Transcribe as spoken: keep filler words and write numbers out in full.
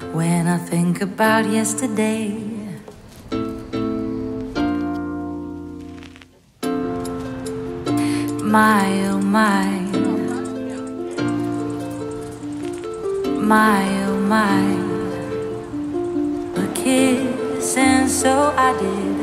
When I think about yesterday, my oh my, my oh my, a kiss and so I did.